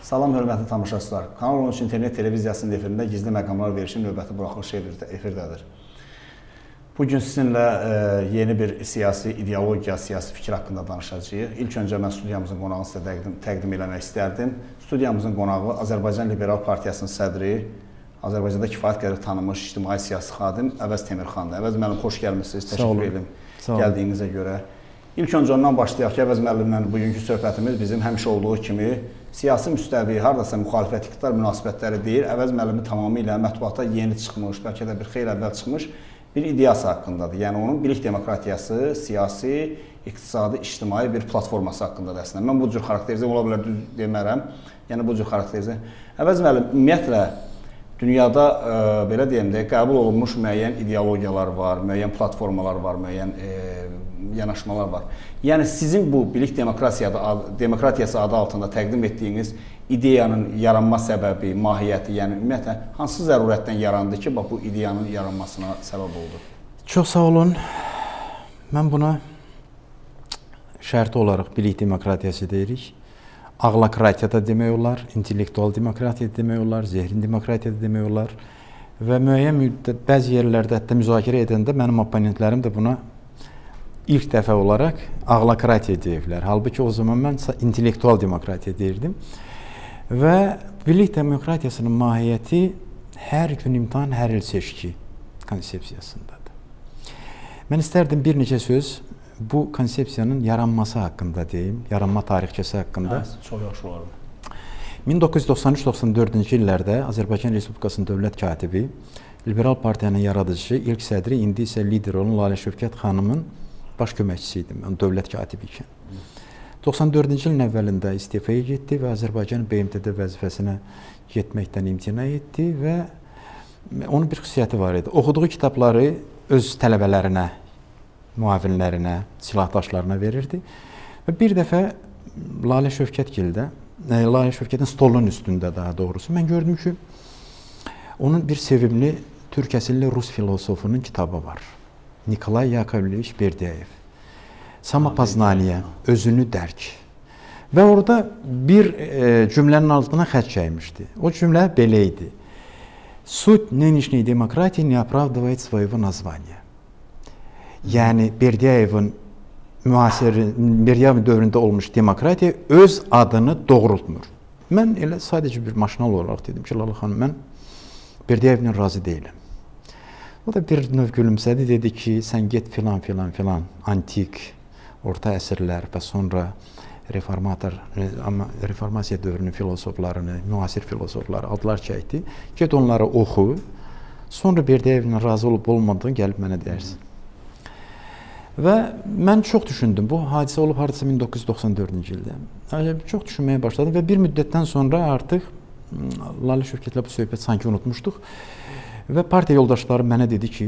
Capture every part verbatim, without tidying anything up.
Salam, hörmətli tamaşaçılar. Kanal on üç internet televiziyasının efirində gizli məqamlar verişi növbəti buraxılışı efirdədir. Bugün sizinlə e, yeni bir siyasi ideologiya, siyasi fikir haqqında danışacağıq. İlk öncə mən studiyamızın qonağını sizə təqdim, təqdim eləmək istərdim. Studiyamızın qonağı Azərbaycan Liberal Partiyasının sədri, Azərbaycanda kifayət qədər tanınmış ictimai siyasi xadim Əvəz Temirxandır. Əvəz müəllim, xoş gəlmişsiniz. Təşəkkür edirəm gəldiyinizə görə. İlk öncə ondan başlayaq ki, Əvəz müəllimlə bugünkü söhbətimiz bizim həmişə olduğu kimi siyasi müstəvi, haradasa müxalifət iqtidar münasibətləri deyil, Əvəz müəllimi tamamilə mətbuata yeni çıxmış, bəlkə də bir xeyli əvvəl çıxmış bir ideyası haqqındadır. Yəni onun bilik demokratiyası, siyasi, iqtisadi, ictimai bir platforması haqqındadır əslində. Mən bu cür xarakterizə ola bilər düz demərəm. Yəni bu cür xarakterizə. Əvəz müəllim, ümumiyyətlə dünyada e, belə deyim də qəbul olunmuş müəyyən ideologiyalar var, müəyyən platformalar var, müəyyən e, yanaşmalar var. Yəni sizin bu bilik demokratiyası adı altında təqdim etdiyiniz ideyanın yaranma səbəbi, mahiyyəti, yəni ümumiyyətlə hansı zərurətdən yarandı ki, bax bu ideyanın yaranmasına səbəb oldu? Çox sağ olun. Mən buna şərti olaraq bilik demokratiyası deyirik. Ağlokratiya da demək olar, intellektual demokratiya da demək olar, zehrin demokratiya da demək olar. Və müəyyən müddət, bəzi yerlərdə hətta müzakirə edəndə mənim oponentlərim də buna ilk dəfə olaraq ağlokratiya deyirlər. Halbuki o zaman mən intellektual demokratiya deyirdim. Və bilik demokratiyasının mahiyyəti hər gün imtahan, hər il seçki konsepsiyasındadır. Mən istərdim bir neçə söz bu konsepsiyanın yaranması haqqında deyim, yaranma tarixçəsi haqqında. Hə, çox yaxşı olardı. min doqquz yüz doxsan üç doxsan dördüncü illərdə Azərbaycan Respublikasının dövlət katibi, Liberal Partiyanın yaradıcısı, ilk sədri, indi isə lider olan Lalə Şövkət xanımın baş köməkçisi idim, yəni dövlət katibi ikən. doxsan dördüncü ilin əvvəlində istifaya getdi və Azərbaycan B M T-də vəzifəsinə getməkdən imtina etdi və onun bir xüsusiyyəti var idi. Oxuduğu kitabları öz tələbələrinə, müavinlərinə, silahdaşlarına verirdi. Və bir dəfə Lalə Şövkətgildə, Lalə Şövkətin stolunun üstündə daha doğrusu, mən gördüm ki, onun bir sevimli türk əsilli rus filosofunun kitabı var. Nikolay Yakovleviç Berdiayev. Samopoznaniya, özünü dərk. Və orada bir e, cümlənin altına xətt çəkmişdi. O cümlə belə idi. Суть нынешней демократии не оправдывает своего названия. Yəni Berdiayevin müasir, Berdiayev dövründə olmuş demokratiya öz adını doğrultmur. Mən elə sadəcə bir maşinal olaraq dedim ki, Lalə xanım, mən Berdiyevlə razı deyiləm. O da bir növ gülümsədi, dedi ki, sən get filan filan filan antik, orta əsrlər və sonra reformator, amma reformasiya dövrünün filosoflarını, müasir filosofları adlar çəkdi. Get onları oxu, sonra Berdiyevlə razı olub olmadığını gəlib mənə deyərsin. Və mən çox düşündüm. Bu hadisə olub hardasa min doqquz yüz doxsan dördüncü ildə. Çox düşünməyə başladım və bir müddətdən sonra artıq Lalə Şövkətlə bu söhbət sanki unutmuşduq. Və partiya yoldaşları mənə dedi ki,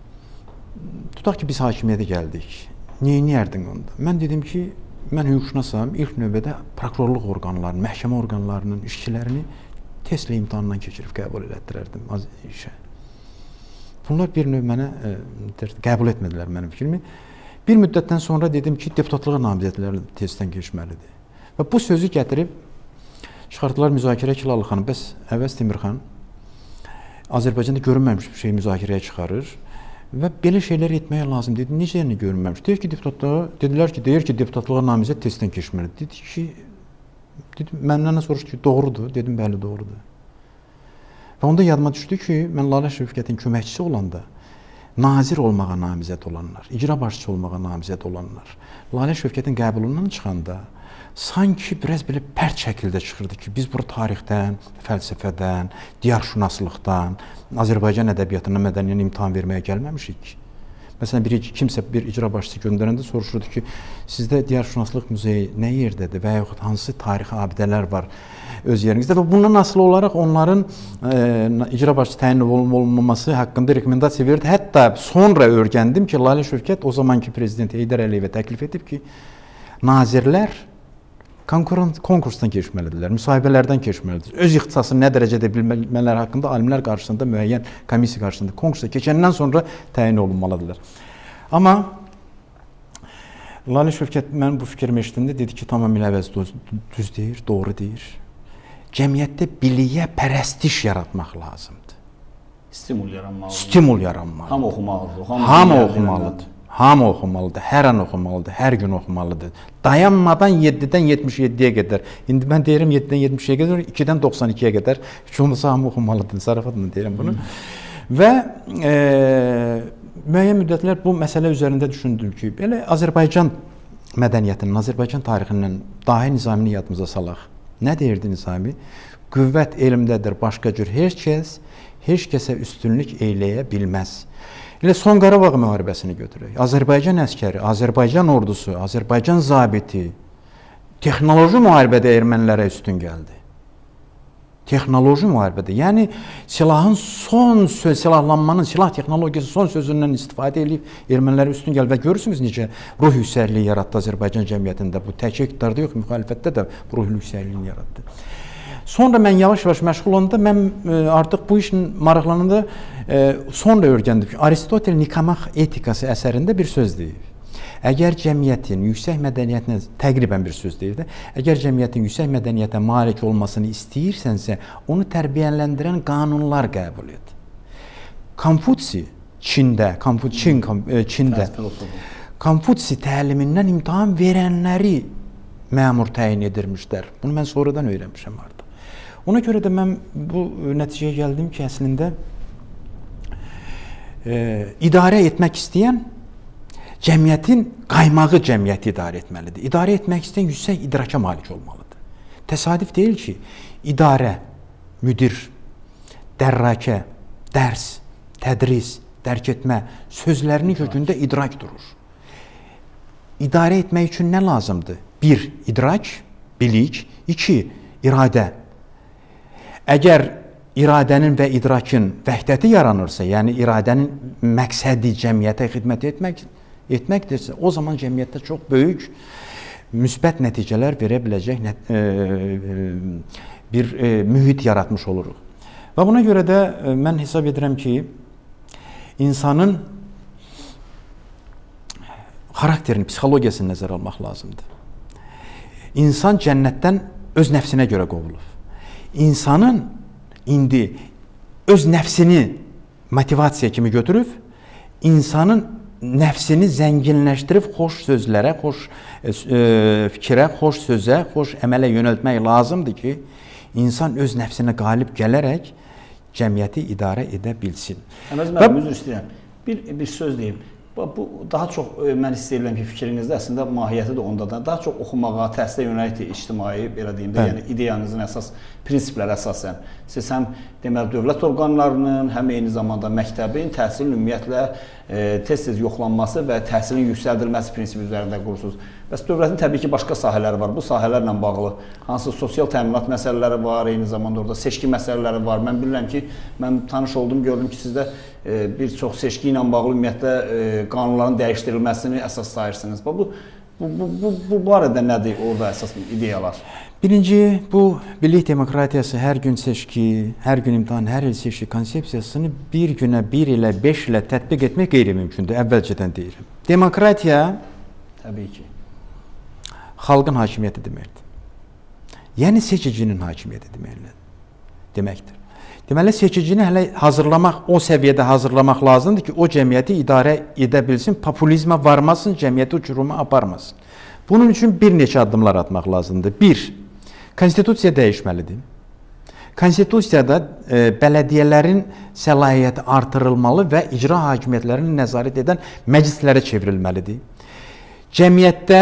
tutaq ki, biz hakimiyyətə gəldik. Neyniyərdin onda? Mən dedim ki, mən hüquqşünasam, ilk növbədə prokurorluq orqanlarının, məhkəmə orqanlarının işçilərini testlə imtahandan keçirib qəbul elətdirərdim işə. Bunlar bir növ mənə e, qəbul etmədilər mənim fikrimi. Bir müddətdən sonra dedim ki, deputatlığa namizədləri testdən keçməlidir. Və bu sözü gətirib çıxartdılar müzakirə ki, Lalə xanım, bəs Əvəz Temirxan Azərbaycanda görünməmiş bir şey müzakirəyə çıxarır və belə şeylər etməyə lazım dedi. Necə yəni görünməmiş? Deyir ki, deputatlığa, dedilər ki, deyir ki, deputatlığa namizəd testdən keçməlidir. Dedi ki, dedim, məndən soruşdu ki, doğrudur. Dedim, bəli, doğrudur. Və onda yadıma düşdü ki, mən Lalə Şövkətin köməkçisi olanda nazir olmağa namizəd olanlar, icra başçısı olmağa namizəd olanlar, Lalə Şövkətin qəbulundan çıxanda sanki biraz belə pərt şəkildə çıxırdı ki, biz bura tarixdən, fəlsəfədən, diyarşünaslıqdan, Azərbaycan ədəbiyyatına, mədəniyyətinə imtahan verməyə gəlməmişik. Məsələn, bir, kimsə bir icra başçısı göndərəndə soruşurdu ki, sizdə diyarşünaslıq muzeyi nə yerdədir və yaxud hansı tarixi abidələr var öz yerinizdə və bundan asılı olaraq onların e, icra başçısı təyin olunmaması haqqında rekomendasiya verdi. Hətta sonra öyrəndim ki, Lalə Şövkət o zamanki prezident Heydər Əliyevə təklif edib ki, nazirlər konkursdan keçməlidirlər, müsahibələrdən keçməlidir. Öz ixtisasını nə dərəcədə bilmələri haqqında alimlər qarşısında, müəyyən komissiya qarşısında konkursa keçəndən sonra təyin olunmalıdırlar. Amma Lalə Şövkət mənim bu fikrimi eşitdiyində dedi ki, tamamilə əvəz düz deyir, doğru deyir. cəmiyyətdə biliyə pərəstiş yaratmaq lazımdır. Stimul yaranmalıdır. Stimul yaranmalıdır. Hamı oxumalıdır. Hamı oxumalıdır. Hamı oxumalıdır. Hər an oxumalıdır. Hər gün oxumalıdır. Dayanmadan yeddidən yetmiş yeddiyə qədər. İndi mən deyirəm yeddidən yetmişə qədər, ikidən doxsan ikiyə qədər. Heç olmasa hamı oxumalıdır. Zarafatla deyirəm bunu. Və e, müəyyən müddətlər bu məsələ üzərində düşündüm ki, belə Azərbaycan mədəniyyətinin, Azərbaycan tarixindən Dahi Nizamini yadımıza salaq. Nə deyirdi Nizami? Qüvvət elmdədir, başqa cür heç kəs, heç kəsə üstünlük eyləyə bilməz. Elə Son Qarabağ müharibəsini götürək. Azərbaycan əskəri, Azərbaycan ordusu, Azərbaycan zabiti texnoloji müharibədə ermənilərə üstün gəldi. Texnoloji müharibədə. Yəni silahın son söz, silahlanmanın, silah texnologiyası son sözündən istifadə edib ermənilərə üstün gəldi və görürsünüz necə ruh yüksəkliyi yaratdı Azərbaycan cəmiyyətində. Bu tək iqtidarda yox, müxalifətdə də bu ruh yüksəkliyini yaratdı. Sonra mən yavaş-yavaş məşğul olanda, mən artıq bu işin maraqlananda sonra öyrəndim ki, Aristotel Nikamaq etikası əsərində bir söz deyir. Əgər cəmiyyətin yüksək mədəniyyətinə, təqribən bir söz deyir də, əgər cəmiyyətin yüksək mədəniyyətə malik olmasını istəyirsənsə, onu tərbiyələndirən qanunlar qəbul et. Konfutsi Çində, Çin, Çində Konfutsi təlimindən imtahan verənləri məmur təyin edirmişlər. Bunu mən sonradan öyrənmişəm artıq. Ona görə də mən bu nəticəyə gəldim ki, əslində e, idarə etmək istəyən cəmiyyətin qaymağı cəmiyyəti idarə etməlidir. İdarə etmək istəyən yüksək idraka malik olmalıdır. Təsadüf deyil ki, idarə, müdir, dərrakə, dərs, tədris, dərk etmə sözlərinin kökündə idrak durur. İdarə etmək üçün nə lazımdır? Bir, idrak, bilik. İki, iradə. Əgər iradənin və idrakın vəhdəti yaranırsa, yəni iradənin məqsədi cəmiyyətə xidmət etmək, etməkdirsə, o zaman cəmiyyətdə çox böyük müsbət nəticələr verə biləcək nə, e, bir e, mühit yaratmış oluruq. Və buna görə də e, mən hesab edirəm ki, insanın xarakterini, psixologiyasını nəzərə almaq lazımdır. İnsan cənnətdən öz nəfsinə görə qovulur. İnsanın indi öz nəfsini motivasiya kimi götürüb, insanın nəfsini zənginləşdirib xoş sözlərə, xoş e, fikrə, xoş sözə, xoş əmələ yönəltmək lazımdır ki, insan öz nəfsinə qalib gələrək cəmiyyəti idarə edə bilsin. Əməz mən üzr istəyirəm. Bir, bir söz deyim. Bu daha çox mən hiss edirəm ki, fikrinizdə əslində mahiyyəti də ondadan daha çox oxumağa, təhsilə yönəlik ictimai, belə deyim də, yəni ideyanızın əsas prinsipləri əsasən siz həm deməli dövlət orqanlarının, həm eyni zamanda məktəbin, təhsilin ümumiyyətlə tez-tez yoxlanması və təhsilin yüksəldilməsi prinsipi üzərində qurursunuz. Bəs dövlətin təbii ki, başqa sahələri var. Bu sahələrlə bağlı hansı sosial təminat məsələləri var, eyni zamanda orada seçki məsələləri var. Mən bilirəm ki, mən tanış oldum, gördüm ki, sizdə bir çox seçki ilə bağlı ümumiyyətlə qanunların dəyişdirilməsini əsas sayırsınız. Bu, bu, bu, bu, bu barədə nədir orada əsas ideyalar? Birinci, bu birlik demokratiyası hər gün seçki, hər gün imtahan, hər il seçki konsepsiyasını bir günə, bir ilə, beş ilə tətbiq etmək qeyri-mümkündür, əvvəlcədən deyirəm. Demokratiya təbii ki, xalqın hakimiyyəti deməkdir. Yəni seçicinin hakimiyyəti deməkdir. Deməli, seçicini hələ hazırlamaq, o səviyyədə hazırlamaq lazımdır ki, o cəmiyyəti idarə edə bilsin, populizmə varmasın, cəmiyyəti uçuruma aparmasın. Bunun üçün bir neçə addımlar atmaq lazımdır. Bir, konstitusiya dəyişməlidir. Konstitusiyada e, bələdiyyələrin səlahiyyəti artırılmalı və icra hakimiyyətlərini nəzarət edən məclislərə çevrilməlidir. Cəmiyyətdə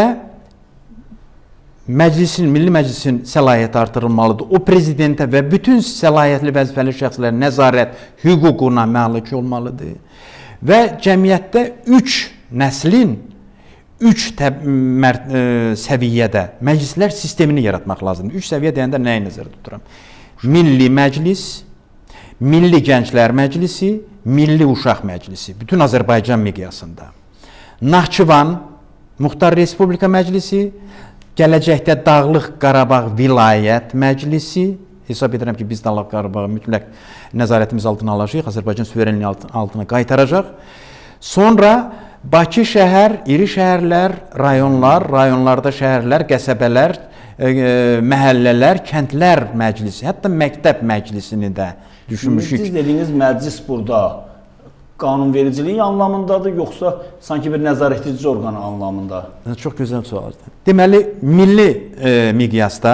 məclisin, Milli Məclisin səlahiyyəti artırılmalıdır. O prezidentə və bütün səlahiyyətli vəzifəli şəxslərin nəzarət hüququna malik olmalıdır. Və cəmiyyətdə üç nəslin üç mərd, e, səviyyədə məclislər sistemini yaratmaq lazımdır. Üç səviyyə deyəndə nəyi nəzərdə tuturam? Milli Məclis, Milli Gənclər Məclisi, Milli Uşaq Məclisi. Bütün Azərbaycan miqyasında. Naxçıvan Muxtar Respublika Məclisi, gələcəkdə Dağlıq Qarabağ Vilayət Məclisi, hesab edirəm ki, biz Dağlıq Qarabağı mütləq nəzarətimiz altına alacaq, Azərbaycan suverenliyi altına qaytaracaq. Sonra Bakı şəhər, iri şəhərlər, rayonlar, rayonlarda şəhərlər, qəsəbələr, e, məhəllələr, kəndlər məclisi, hətta məktəb məclisini də düşünmüşük. Siz dediyiniz məclis burada qanunvericiliyi anlamındadır, yoxsa sanki bir nəzarətedici orqanı anlamında? Çox gözəl sualdır. Deməli, milli e, miqyasda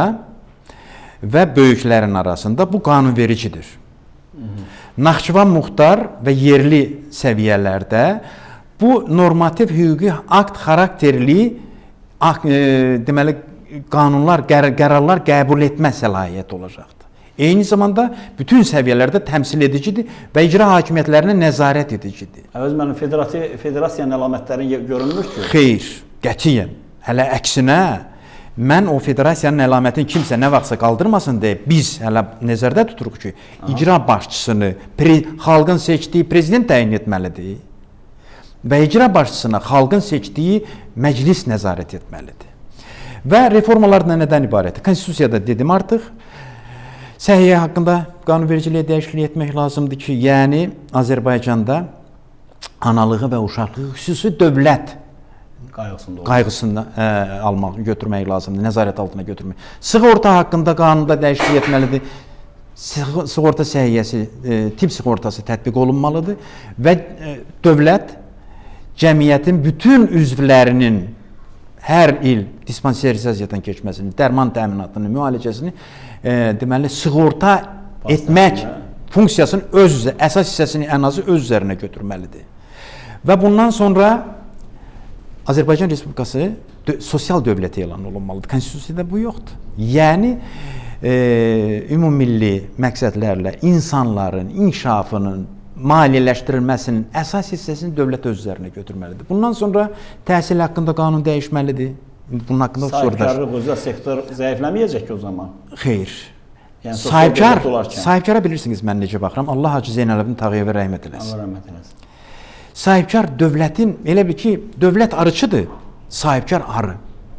və böyüklərin arasında bu qanunvericidir. Naxçıvan Muxtar və yerli səviyyələrdə bu normativ hüquqi akt xarakterli e, deməli qanunlar, qər qərarlar qəbul etmə səlahiyyəti olacaqdır. Eyni zamanda bütün səviyyələrdə təmsil edicidir və icra hakimiyyətlərinə nəzarət edicidir. Əvəz mənim federasiyanın əlamətləri görünmür ki? Xeyr, qətiyyən. Hələ əksinə, mən o federasiyanın əlamətini kimsə nə vaxtsa qaldırmasın deyə biz hələ nəzərdə tuturuq ki, icra başçısını xalqın seçdiyi prezident təyin etməlidir və icra başçısına xalqın seçdiyi məclis nəzarət etməlidir. Və reformalar nədən ibarətdir? Konstitusiyada dedim artıq, səhiyyə haqqında qanunvericiliyə dəyişiklik etmək lazımdır ki, yəni Azərbaycanda analığı və uşaqlığı xüsusi dövlət qayğısında, qayğısında ə, almaq, götürmək lazımdır, nəzarət altına götürmək. Sığorta haqqında qanunda dəyişiklik etməlidir. Sığorta səhiyyəsi, e, tip sığortası tətbiq olunmalıdır və e, dövlət cəmiyyətin bütün üzvlərinin hər il dispanserizasiyadan keçməsini, dərman təminatını, müalicəsini e, deməli sığorta Bastan etmək ya. funksiyasını öz əsas hissəsini ən azı öz üzərinə götürməlidir. Və bundan sonra Azərbaycan Respublikası dö sosial dövlət elan olunmalıdır. Konstitusiyada bu yoxdur. Yəni e, ümummilli məqsədlərlə insanların inkişafının maliyyələşdirilməsinin əsas hissəsini dövlət öz üzərinə götürməlidir. Bundan sonra təhsil haqqında qanun dəyişməlidir. Bunun haqqında sahibkarlıq, özəl sektor zəifləməyəcək ki o zaman? Xeyr. Yəni, Sahibkar, sahibkara bilirsiniz mən necə baxıram. Allah Hacı Zeynələbdin Tağıyevə rəhmət eləsin. Allah rəhmət eləsin. Sahibkar dövlətin, elə bir ki, dövlət arıçıdır, sahibkar arı.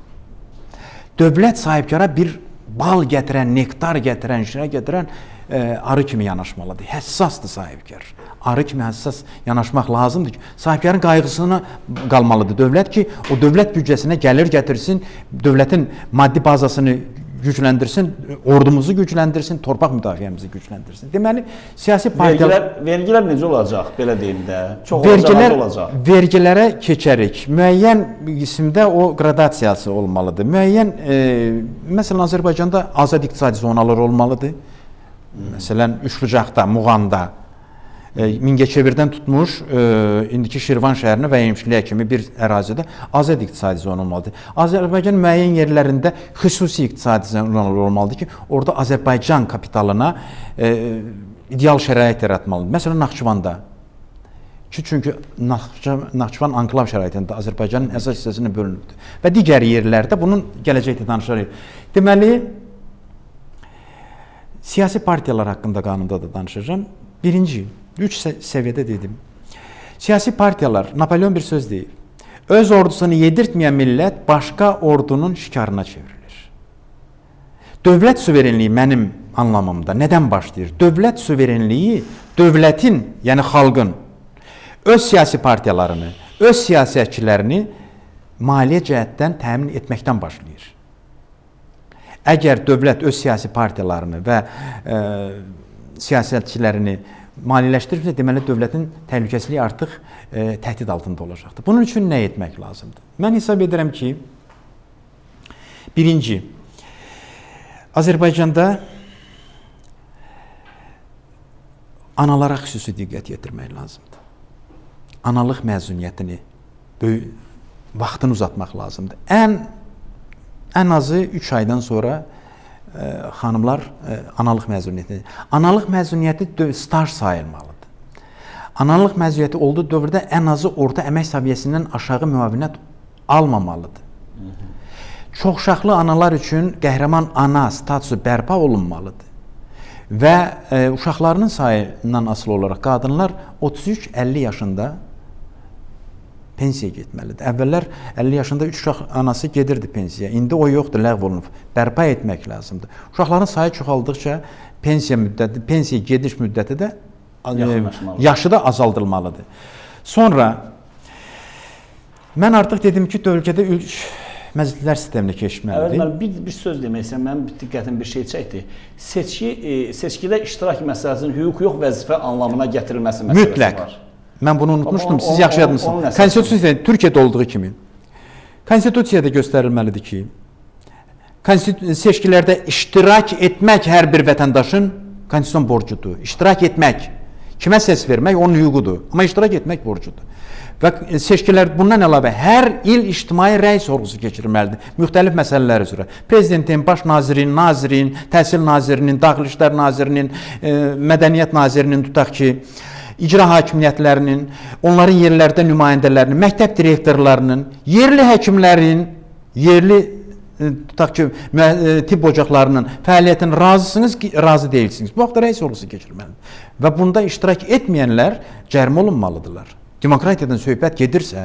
Dövlət sahibkara bir bal gətirən, nektar gətirən, şirə gətirən e, arı kimi yanaşmalıdır. Həssasdır sahibkar. Arı kimi həssas yanaşmaq lazımdır ki, sahibkarın qayğısına qalmalıdır dövlət ki, o dövlət büdcəsinə gəlir gətirsin, dövlətin maddi bazasını gücləndirsin, ordumuzu gücləndirsin, torpaq müdafiəmizi gücləndirsin. Deməli, siyasi partiyalar... Vergilər, vergilər necə olacaq, belə deyim də? Çox vergilər, olacaq. Vergilərə keçərik. Müəyyən qismdə o qradasiyası olmalıdır. Müəyyən, e, məsələn, Azərbaycanda azad iqtisadi zonalar olmalıdır. Hmm. Məsələn, Üçbucaqda, Muğanda, e, Mingəçevirdən tutmuş, e, indiki Şirvan şəhərinə və Yemişliyə kimi bir ərazidə azad iqtisadi zona olmalıdır. Azərbaycan müəyyən yerlərində xüsusi iqtisadi zonalar olmalıdır ki, orada Azərbaycan kapitalına e, ideal şərait yaratmalıdır. Məsələn, Naxçıvanda. Çünki Naxçıvan anklav şəraitində Azərbaycanın əsas hissəsini bölünübdür. Və digər yerlərdə bunun gələcəkdə danışarıq. Deməli, siyasi partiyalar haqqında qanunda da danışacağım. Birinci, üç səviyyədə dedim. Siyasi partiyalar, Napolyon bir söz deyib, öz ordusunu yedirtməyən millət başqa ordunun şikarına çevrilir. Dövlət suverenliyi mənim anlamımda nədən başlayır? Dövlət suverenliyi dövlətin, yəni xalqın öz siyasi partiyalarını, öz siyasətçilərini maliyyə cəhətdən təmin etməkdən başlayır. Əgər dövlət öz siyasi partiyalarını və e, siyasətçilərini maliyyələşdirirsə, deməli dövlətin təhlükəsizliyi artıq e, təhdid altında olacaqdır. Bunun üçün nə etmək lazımdır? Mən hesab edirəm ki, birinci, Azərbaycanda analara xüsusi diqqət yetirmək lazımdır. Analıq məzuniyyətini, böyük vaxtını uzatmaq lazımdır. Ən, ən azı üç aydan sonra e, xanımlar e, analıq məzuniyyəti. Analıq məzuniyyəti staj sayılmalıdır. Analıq məzuniyyəti olduğu dövrdə ən azı orta əmək səviyyəsindən aşağı müavinət almamalıdır. Hı -hı. Çoxuşaqlı analar üçün qəhrəman ana statusu bərpa olunmalıdır. Və e, uşaqlarının sayından asılı olaraq qadınlar otuz üç əlli yaşında pensiyaya getməlidir. Əvvəllər əlli yaşında üç uşaq anası gedirdi pensiyaya. İndi o yoxdur, ləğv olunub. Bərpa etmək lazımdır. Uşaqların sayı çoxaldıqca pensiya müddəti, pensiyaya gediş müddəti də yaşı da azaldılmalıdır. Sonra mən artıq dedim ki, ölkədə Məzunlar sisteminə keçməlidir. Evet, bir, bir söz demək istəyirəm, mənim diqqətim bir şey çəkdi. Seçki, e, seçkidə iştirak məsələsinin hüquq yox vəzifə anlamına gətirilməsi məsələsi Mütləq. var. Mən bunu unutmuşdum, Ama siz o, yaxşı o, yadmısınız. Konstitusiyada, Türkiyədə olduğu kimi, Konstitusiyada göstərilməlidir ki, seçkilərdə iştirak etmək hər bir vətəndaşın konstitusiyon borcudur. İştirak etmək, kimə səs vermək onun hüququdur, amma iştirak etmək borcudur. Və seçkilər bundan əlavə hər il ictimai rəy sorğusu keçirilməlidir. Müxtəlif məsələlər üzrə. Prezidentin, baş nazirin, nazirin, təhsil nazirinin, daxili işlər nazirinin, e, mədəniyyət nazirinin, tutaq ki, icra hakimiyyətlərinin, onların yerlərdə nümayəndələrinin, məktəb direktorlarının, yerli həkimlərin, yerli e, tutaq ki, e, tibb ocaqlarının fəaliyyətin razısınız ki, razı deyilsiniz. Bu vaxtda rəy sorğusu keçirilməlidir. Və bunda iştirak etməyənlər cərimə olunmalıdırlar. Demokratiyadan söhbət gedirsə,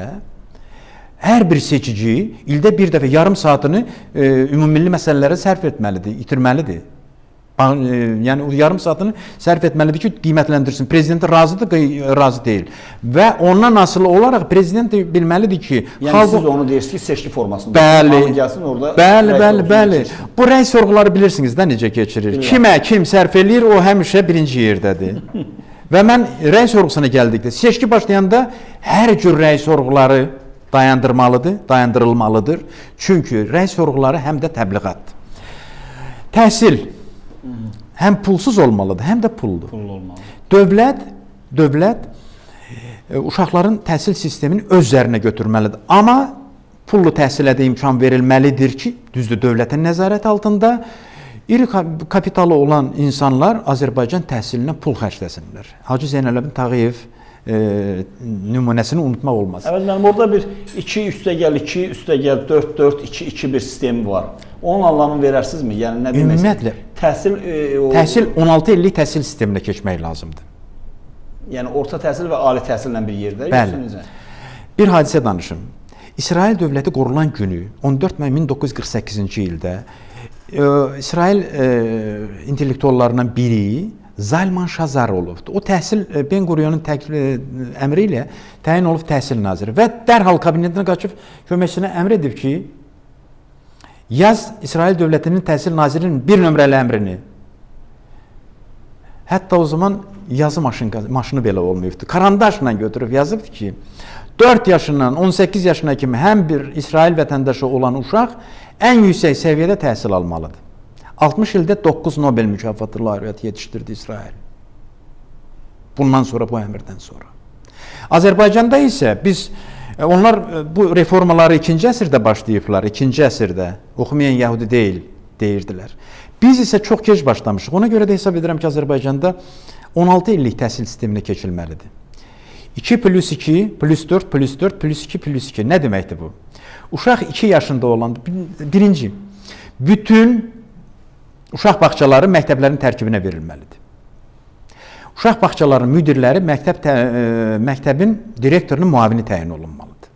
hər bir seçici ildə bir dəfə yarım saatını e, ümumilli məsələlərə sərf etməlidir, itirməlidir. E, yəni o yarım saatını sərf etməlidir ki, qiymətləndirsin. Prezident razıdır, razı deyil. Və ondan asılı olaraq prezident de bilməlidir ki, yəni xalq... siz onu deyirsiniz ki, seçki formasında. Bəli, gəlsin, orada bəli, bəli, bəli. Bu rəy sorğuları bilirsiniz də necə keçirir. Bilməm. Kimə kim sərf eləyir, o həmişə birinci yerdədir. Və mən rəy sorğusuna gəldikdə, seçki başlayanda hər cür rəy sorğuları dayandırmalıdır, dayandırılmalıdır. Çünki rəy sorğuları həm də təbliğatdır. Təhsil həm pulsuz olmalıdır, həm də puldur. Pullu olmalı. Dövlət, dövlət e, uşaqların təhsil sistemini öz üzərinə götürməlidir. Amma pullu təhsilə də imkan verilməlidir ki, düzdür, dövlətin nəzarət altında İri kapitalı olan insanlar Azərbaycan təhsilinə pul xərcləsinlər. Hacı Zeynələbdin Tağıyev e, nümunəsini unutmaq olmaz. Evet, mənim orada bir iki üstəgəl iki, üstəgəl dörd, dörd, iki, iki bir sistemi var. Onun anlamını verərsinizmi? Yəni nə demək? Ümumiyyətlə, təhsil, e, o, təhsil on altı illik təhsil sisteminə keçmək lazımdır. Yəni orta təhsil və ali təhsillə bir yerdə? Bəli. Bir hadisə danışım. İsrail dövləti qurulan günü on dörd may min doqquz yüz qırx səkkizinci ildə İsrail e, intellektuallarından biri Zalman Şazarovdur. O təhsil Ben Quriyonun əmri ilə təyin olub təhsil naziri və dərhal kabinetinə qaçıb köməkçisinə əmr edib ki, yaz İsrail dövlətinin təhsil nazirinin bir nömrəli əmrini. Hətta o zaman yazı maşın, maşını belə olmayıbdı. Karandaşla götürüb yazıbdı ki, dörd yaşından on səkkiz yaşına kimi həm bir İsrail vətəndaşı olan uşaq ən yüksək səviyyədə təhsil almalıdır. altmış ildə doqquz Nobel mükafatı laureatı yetişdirdi İsrail. Bundan sonra, bu əmrdən sonra. Azərbaycanda isə biz, onlar bu reformaları ikinci əsrdə başlayıblar, ikinci əsrdə, oxumayan yəhudi deyil, deyirdilər. Biz isə çox gec başlamışıq. Ona görə də hesab edirəm ki, Azərbaycanda on altı illik təhsil sisteminə keçilməlidir. iki plus iki, plus dörd, plus dörd, plus iki, plus iki. Nə deməkdir bu? Uşaq iki yaşında olan, birinci, bütün uşaq bağçaları məktəblərin tərkibinə verilməlidir. Uşaq bağçalarının müdirləri məktəb tə, e, məktəbin direktorunun müavini təyin olunmalıdır.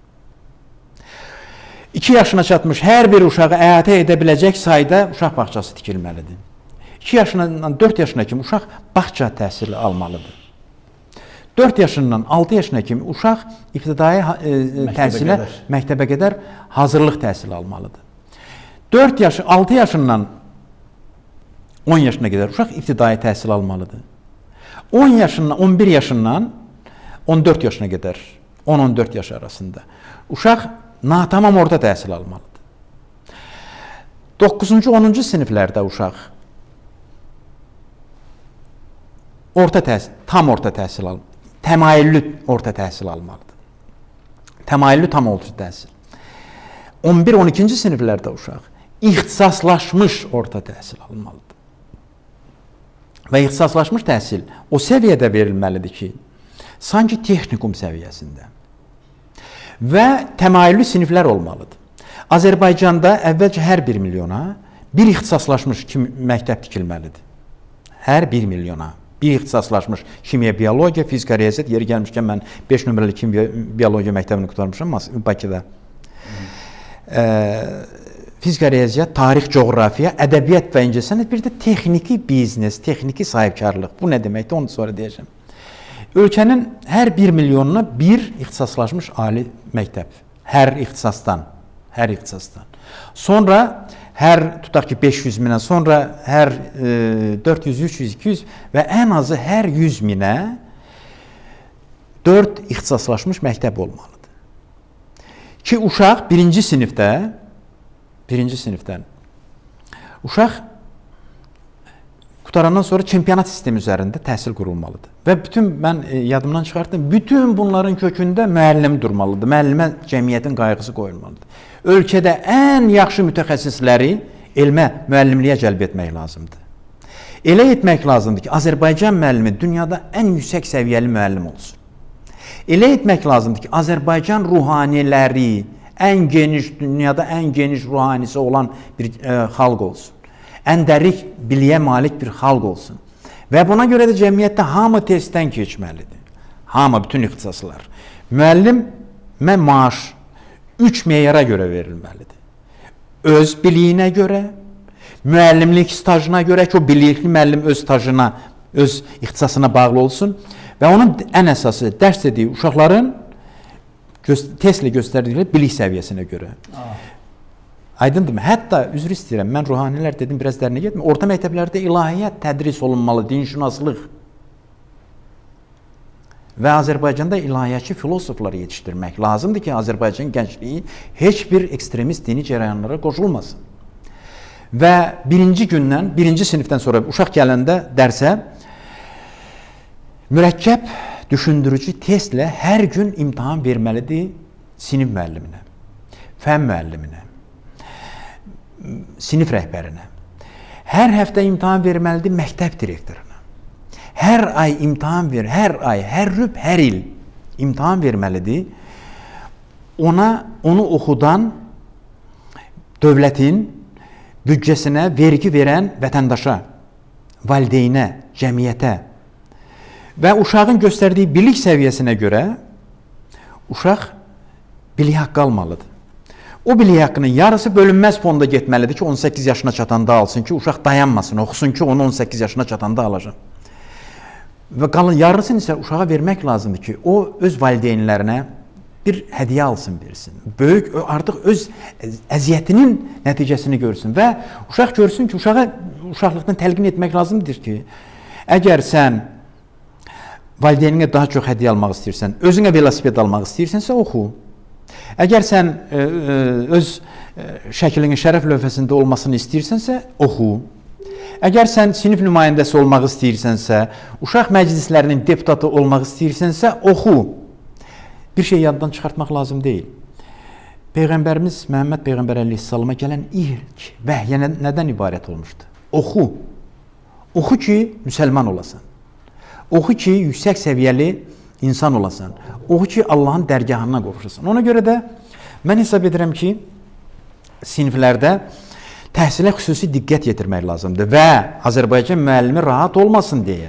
iki yaşına çatmış hər bir uşağı əhatə edə biləcək sayda uşaq bağçası tikilməlidir. iki yaşından dörd yaşına kimi uşaq bağça təhsili almalıdır. dörd yaşından altı yaşına kimi uşaq ibtidai e, təhsilə, qədər. məktəbə qədər hazırlıq təhsili almalıdır. dörd yaş, altı yaşından on yaşına qədər uşaq ibtidai təhsil almalıdır. on yaşından, on bir yaşından on dörd yaşına qədər, on on dörd yaş arasında uşaq natamam orta təhsil almalıdır. doqquzuncu onuncu siniflərdə uşaq orta təhsil, tam orta təhsil almalıdır. Təmayüllü orta təhsil almalıdır. Təmayüllü tam orta təhsil. on bir on ikinci siniflərdə uşaq ixtisaslaşmış orta təhsil almalıdır. Və ixtisaslaşmış təhsil o səviyyədə verilməlidir ki, sanki texnikum səviyyəsində. Və təmayüllü siniflər olmalıdır. Azərbaycanda əvvəlcə hər bir milyona bir ixtisaslaşmış məktəb tikilməlidir. Hər bir milyona. Bir ixtisaslaşmış kimya, biologiya, fizika, riyaziyyat, yeri gəlmişkən mən beş nömrəli kimya, biologiya məktəbini qutarmışam Bakıda. E, fizika, riyaziyyat, tarix, coğrafiya, ədəbiyyat və incəsənət, bir də texniki biznes, texniki sahibkarlıq. Bu nə deməkdir, onu sonra deyəcəm. Ölkənin hər bir milyonuna bir ixtisaslaşmış ali məktəb. Hər ixtisasdan, hər ixtisasdan. Sonra hər tutaq ki beş yüz minə, sonra hər e, dörd yüz, üç yüz, iki yüz və ən azı hər yüz minə dörd ixtisaslaşmış məktəb olmalıdır. Ki uşaq birinci sinifdə, birinci sinifdən uşaq qutarandan sonra çempionat sistemi üzərində təhsil qurulmalıdır. Və bütün, mən e, yadımdan çıxartdım, bütün bunların kökündə müəllim durmalıdır. Müəllimə cəmiyyətin qayğısı qoyulmalıdır. Ölkədə ən yaxşı mütəxəssisləri elmə, müəllimliyə cəlb etmək lazımdır. Elə etmək lazımdır ki, Azərbaycan müəllimi dünyada ən yüksək səviyyəli müəllim olsun. Elə etmək lazımdır ki, Azərbaycan ruhaniləri ən geniş, dünyada ən geniş ruhanisi olan bir e, xalq olsun. Ən dərik biliyə malik bir xalq olsun. Və buna görə də cəmiyyətdə hamı testdən keçməlidir. Hamı, bütün ixtisaslar. Müəllimə maaş üç meyara görə verilməlidir. Öz biliyinə görə, müəllimlik stajına görə ki, o bilikli müəllim öz stajına, öz ixtisasına bağlı olsun və onun ən əsası dərs dediyi uşaqların testlə göstərdikləri bilik səviyyəsinə görə. Aa. Aydındırmı? Hətta, üzr istəyirəm, mən ruhanilər dedim, biraz dərinə getmə. Orta məktəblərdə ilahiyyat tədris olunmalı, dinşünaslıq. Və Azərbaycanda ilahiyyatçı filosofları yetişdirmək lazımdır ki, Azərbaycan gəncliyi heç bir ekstremist dini cərəyanlara qoşulmasın. Və birinci gündən, birinci sinifdən sonra uşaq gələndə dərsə mürəkkəb, düşündürücü testlə hər gün imtahan verməlidir sinif müəlliminə, fən müəlliminə, sinif rəhbərinə. Hər həftə imtahan verməlidir məktəb direktoruna. Hər ay imtahan ver, hər ay, hər rüb, hər il imtahan verməlidir. Ona, onu oxudan dövlətin büdcəsinə vergi verən vətəndaşa, valideynə, cəmiyyətə və uşağın göstərdiyi bilik səviyyəsinə görə uşaq bilik haqqı almalıdır. O bilik haqqının yarısı bölünməz fonda getməlidir ki, on səkkiz yaşına çatanda alsın ki, uşaq dayanmasın, oxusun ki, onu on səkkiz yaşına çatanda alacaq. Və qalın yarısını isə uşağa vermək lazımdır ki, o öz valideynlərinə bir hədiyyə alsın, versin. Böyük, artıq öz əziyyətinin nəticəsini görsün və uşaq görsün ki, uşağa uşaqlıqdan təlqin etmək lazımdır ki, əgər sən valideyninə daha çox hədiyyə almaq istəyirsən, özünə velosiped almaq istəyirsənsə, oxu. Əgər sən e, e, öz e, şəklinin şərəf lövhəsində olmasını istəyirsənsə, oxu. Əgər sən sinif nümayəndəsi olmaq istəyirsənsə, uşaq məclislərinin deputatı olmaq istəyirsənsə, oxu. Bir şey yaddan çıxartmaq lazım deyil. Peyğəmbərimiz Məhəmməd Peyğəmbər əleyhissalama gələn ilk vəhyə nədən ibarət olmuşdu? Oxu. Oxu ki, müsəlman olasan. Oxu ki, yüksək səviyyəli insan olasan. Oxu ki, Allahın dərgahına qovuşasan. Ona görə də mən hesab edirəm ki, siniflərdə təhsilə xüsusi diqqət yetirmək lazımdır və Azərbaycan müəllimi rahat olmasın deyə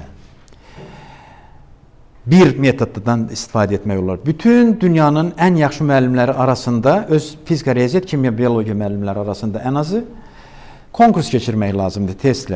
bir metoddan istifadə etmək olar. Bütün dünyanın ən yaxşı müəllimləri arasında, öz fizika, riyaziyyat, kimya, biologiya müəllimləri arasında ən azı konkurs keçirmək lazımdır testlə.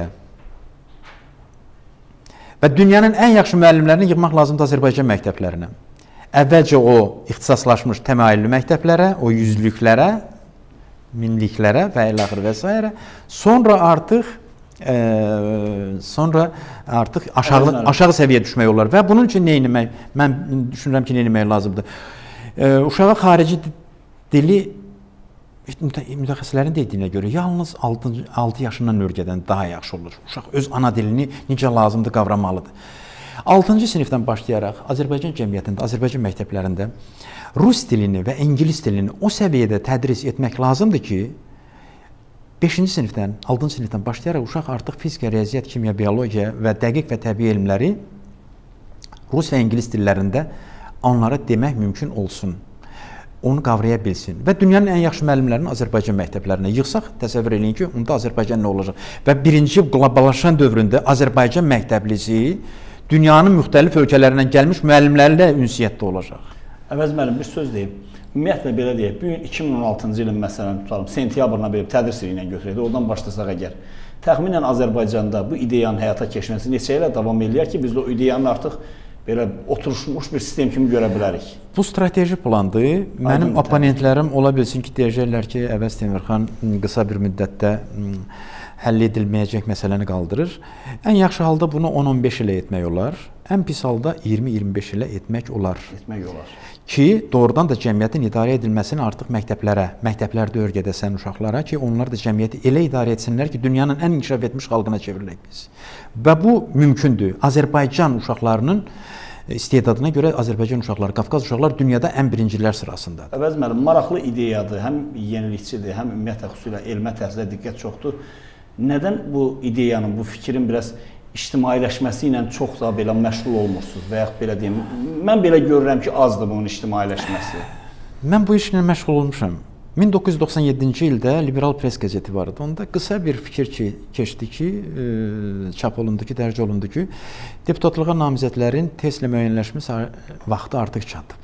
Və dünyanın ən yaxşı müəllimlərini yığmaq lazımdır Azərbaycan məktəblərinə. Əvvəlcə o ixtisaslaşmış təmayüllü məktəblərə, o yüzlüklərə, minliklərə və ilaxır və s. Sonra artıq e, sonra artıq aşağı, aşağı səviyyə düşmək olar və bunun üçün nə etmək? Mən düşünürəm ki, nə etmək lazımdır? E, uşağa xarici dili mütəxəssislərin dediyinə görə yalnız altı yaşından örgədən daha yaxşı olur. Uşaq öz ana dilini necə lazımdır qavramalıdır. altıncı sinifdən başlayaraq Azərbaycan cəmiyyətində, Azərbaycan məktəblərində rus dilini və ingilis dilini o səviyyədə tədris etmək lazımdır ki, beşinci sinifdən, altıncı sinifdən başlayaraq uşaq artıq fizika, riyaziyyat, kimya, biologiya və dəqiq və təbii elmləri rus və ingilis dillərində onlara demək mümkün olsun. Onu qavraya bilsin və dünyanın ən yaxşı müəllimlərini Azərbaycan məktəblərinə yığsaq, təsəvvür eləyin ki, onda Azərbaycan nə olacaq? Və birinci qloballaşan dövründə Azərbaycan məktəblisi dünyanın müxtəlif ölkələrindən gəlmiş müəllimlərlə ünsiyyətdə olacaq. Əvəz müəllim, bir söz deyim. Ümumiyyətlə belə deyək, bu gün iki min on altıncı ilin məsələni tutalım, sentyabrına verib tədris ili ilə götürək, oradan başlasaq əgər. Təxminən Azərbaycanda bu ideyanın həyata keçməsi neçə ilə davam eləyər ki, biz o ideyanın artıq belə oturmuş bir sistem kimi görə bilərik? Bu strateji plandır. Mənim Aydın, oponentlərim ola bilsin ki, deyəcəklər ki, Əvəz Temirxan qısa bir müddətdə həll edilməyəcək məsələni qaldırır. Ən yaxşı halda bunu on on beş ilə etmək olar. Ən pis halda iyirmi iyirmi beş ilə etmək olar. Etmək olar. Ki, doğrudan da cəmiyyətin idarə edilməsini artıq məktəblərə, məktəblərdə öyrədəsən uşaqlara ki, onlar da cəmiyyəti elə idarə etsinlər ki, dünyanın ən inkişaf etmiş xalqına çevrilək biz. Və bu mümkündür. Azərbaycan uşaqlarının istedadına görə Azərbaycan uşaqları, Qafqaz uşaqları dünyada ən birincilər sırasındadır. Əvəz müəllim, maraqlı ideyadır, həm yenilikçidir, həm ümumiyyətlə xüsusilə elmə təhsilə diqqət çoxdur. Nədən bu ideyanın, bu fikrin biraz ictimailəşməsi ilə çox da belə məşğul olmursunuz və yaxud belə deyim, mən belə görürəm ki, azdır bunun ictimailəşməsi. Mən bu işlə məşğul olmuşam. min doqquz yüz doxsan yeddinci ildə Liberal Press qəzeti vardı. Onda qısa bir fikir ki, keçdi ki, e, çap olundu ki, dərc olundu ki, deputatlığa namizədlərin testlə müəyyənləşmə vaxtı artıq çatıb.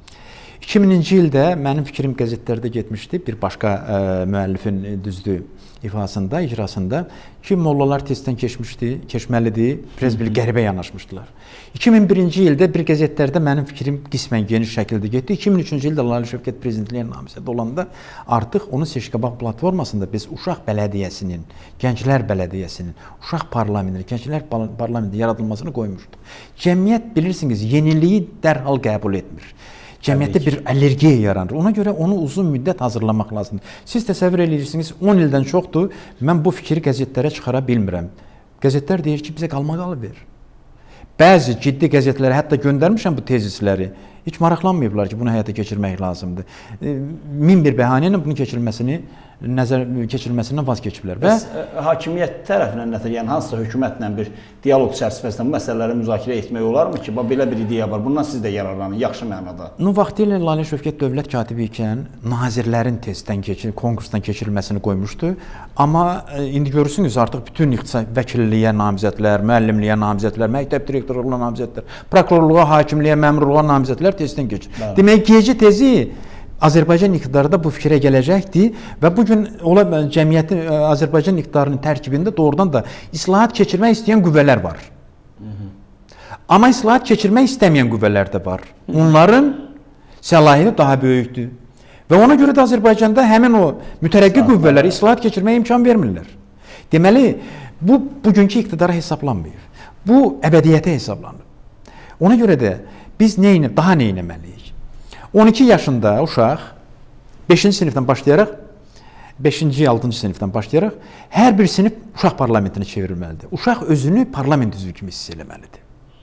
iki mininci ildə mənim fikrim qəzetlərdə getmişdi, bir başqa e, müəllifin düzdüyü ifasında, icrasında ki, mollalar testdən keçmişdi, keçməlidir, biraz bir qəribə yanaşmışdılar. iki min birinci ildə bir qəzetlərdə mənim fikrim qismən geniş şəkildə getdi. iki min üçüncü ildə Lalə Şövkət prezidentliyə namizəd olanda artıq onun Seçkiqabaq platformasında biz uşaq bələdiyyəsinin, gənclər bələdiyyəsinin, uşaq parlamentinin, gənclər parlamentinin yaradılmasını qoymuşduq. Cəmiyyət bilirsiniz, yeniliyi dərhal qəbul etmir. Cəmiyyətdə bir allergiya yaranır. Ona görə onu uzun müddət hazırlamaq lazımdır. Siz təsəvvür edirsiniz, on ildən çoxdur, mən bu fikri qəzetlərə çıxara bilmirəm. Qəzetlər deyir ki, bizə qalmaqalı ver. Bəzi ciddi qəzetlərə hətta göndərmişəm bu tezisləri. Heç maraqlanmayıblar ki, bunu həyata keçirmək lazımdır. Min bir bəhanə ilə bunun keçirilməsini nəzər keçirilməsindən vaz keçiblər. Və Bəs, hakimiyyət tərəfindən nədir? Yəni hansısa hökumətlə bir dialoq çərçivəsində bu məsələləri müzakirə etmək olarmı ki, belə bir ideya var. Bundan siz də yararlanın, yaxşı mənada. Nu vaxtilə Lalə Şövkət dövlət katibi ikən nazirlərin testdən keçir, konkursdan keçirilməsini qoymuşdu. Amma e, indi görürsünüz artıq bütün ixtisas vəkilliyə namizədlər, müəllimliyə namizədlər, məktəb direktorluğuna namizədlər, prokurorluğa, hakimliyə, məmurluğa namizədlər testdən keçir. Bəli. Demək gecə tezi Azərbaycan iqtidarı da bu fikrə gələcəkdir və bu gün ola cəmiyyətin Azərbaycan iqtidarının tərkibində doğrudan da islahat keçirmək istəyən qüvvələr var. Hı -hı. Amma islahat keçirmək istəməyən qüvvələr də var. Hı -hı. Onların səlahiyyəti daha böyükdür. Və ona görə də Azərbaycanda həmin o mütərəqqi qüvvələr islahat keçirməyə imkan vermirlər. Deməli, bu bugünkü iqtidara hesablanmır. Bu əbədiyyətə hesablanır. Ona görə də biz nə daha nə etməliyik? on iki yaşında uşaq beşinci sinifdən başlayaraq beşinci altıncı sinifdən başlayaraq hər bir sinif uşaq parlamentinə çevrilməlidir. Uşaq özünü parlament üzvü kimi hiss etməlidir.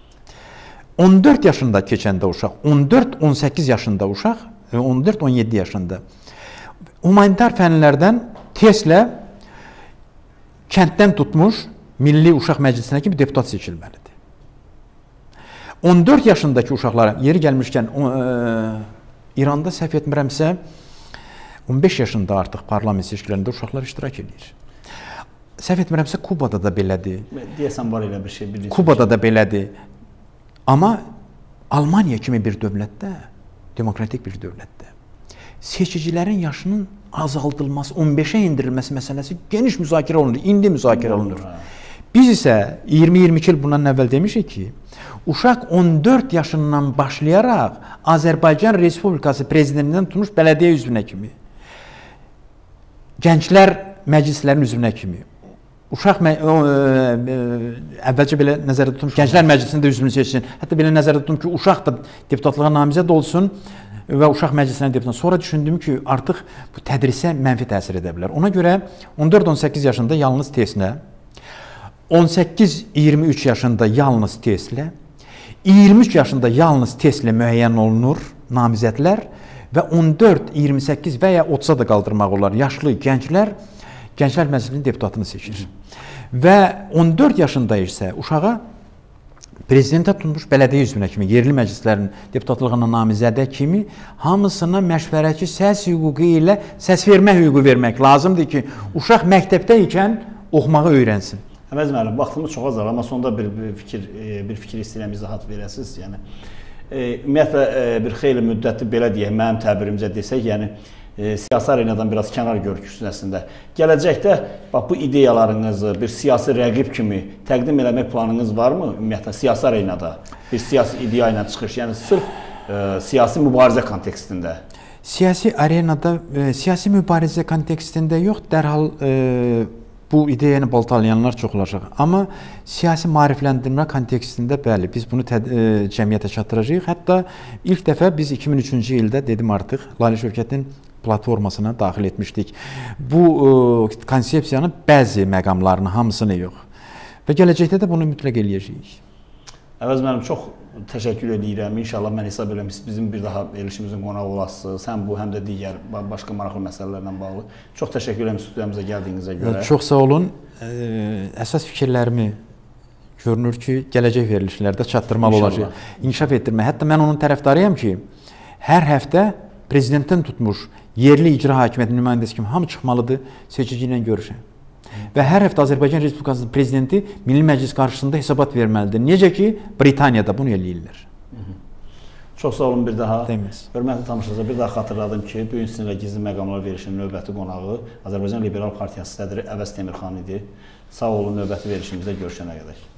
on dörd yaşında keçəndə uşaq, on dörd on səkkiz yaşında uşaq, on dörd on yeddi yaşında humanitar fənlərdən testlə kənddən tutmuş Milli Uşaq Məclisinə kimi deputat seçilməlidir. on dörd yaşındakı uşaqlara yeri gəlmişkən e, İranda səhv etmirəmsə on beş yaşında artıq parlament seçkilərində uşaqlar iştirak edir. Səhv etmirəmsə Kubada da belədir. Deyəsən var elə bir şey. Bir Kubada da belədir. Amma Almaniya kimi bir dövlətdə, demokratik bir dövlətdə seçicilərin yaşının azaldılması, on beşə endirilməsi məsələsi geniş müzakirə olunur, indi müzakirə olunur. Biz isə iyirmi iyirmi iki il bundan əvvəl demişik ki, uşaq on dörd yaşından başlayaraq Azərbaycan Respublikası prezidentindən tutmuş bələdiyyə üzvünə kimi, gənclər məclislərinin üzvünə kimi, uşaq o, e, əvvəlcə belə nəzərdə tutmuş, gənclər məclisində üzvünü seçsin, hətta belə nəzərdə tutmuş ki, uşaq da deputatlığa namizəd olsun və uşaq məclisinə deputat. Sonra düşündüm ki, artıq bu tədrisə mənfi təsir edə bilər. Ona görə on dörd on səkkiz yaşında yalnız testlə, on səkkiz iyirmi üç yaşında yalnız testlə, iyirmi üç yaşında yalnız testlə müəyyən olunur namizədlər və on dörd iyirmi səkkiz və ya otuza da qaldırmaq olar. Yaşlı gənclər Gənclər Məclisinin deputatını seçir. Və on dörd yaşında isə uşağa prezidentə tutmuş bələdiyyə üzvünə kimi, yerli məclislərin deputatlığına namizədə kimi hamısına məşvərətçi səs hüququ ilə səs vermə hüququ vermək lazımdır ki, uşaq məktəbdə ikən oxumağı öyrənsin. Əvəz müəllim, vaxtımız çox azalır, amma sonda bir, bir fikir bir fikir istəyirəm, izahat verəsiniz. Yəni, e, ümumiyyətlə e, bir xeyli müddətli belə deyək, mənim təbirimcə desək, yəni e, siyasi arenadan biraz kənar görükürsünüz əslində. Gələcəkdə bax, bu ideyalarınızı bir siyasi rəqib kimi təqdim eləmək planınız varmı? Ümumiyyətlə, siyasi arenada bir siyasi ideya ilə çıxış, yəni sırf e, siyasi mübarizə kontekstində. Siyasi arenada, e, siyasi mübarizə kontekstində yox, dərhal e, bu ideyanı baltalayanlar çox olacaq. Amma siyasi maarifləndirmə kontekstində bəli, biz bunu tə, e, cəmiyyətə çatdıracağıq. Hətta ilk dəfə biz iki min üçüncü ildə dedim artıq Lalə Şövkətin platformasına daxil etmişdik. Bu e, konsepsiyanın bəzi məqamlarını, hamısını yox. Və gələcəkdə də bunu mütləq eləyəcəyik. Əvəz müəllim, çox təşəkkür edirəm. İnşallah mən hesab edirəm ki, bizim bir daha verilişimizin qonağı olasınız. Həm bu, həm də digər başqa maraqlı məsələlərlə bağlı. Çox təşəkkür edirəm studiyamıza gəldiyinizə görə. Çox sağ olun. Əsas fikirlərimi görünür ki, gələcək verilişlərdə çatdırmalı olacaq. İnkişaf etdirmək. Hətta mən onun tərəfdarıyam ki, hər həftə prezidentdən tutmuş yerli icra hakimiyyəti nümayəndəsi kimi hamı çıxmalıdır, seçici ilə görüşən. Və hər həftə Azərbaycan Respublikasının prezidenti Milli Məclis qarşısında hesabat verməlidir. Necə ki, Britaniyada bunu eləyirlər. Çox sağ olun bir daha. Deməz. Hörmətli tamaşaçılar, bir daha xatırladım ki, bu gün sizinlə gizli məqamlar verilişinin növbəti qonağı Azərbaycan Liberal Partiyası sədri Əvəz Temirxan idi. Sağ olun, növbəti verilişimizdə görüşənə qədər.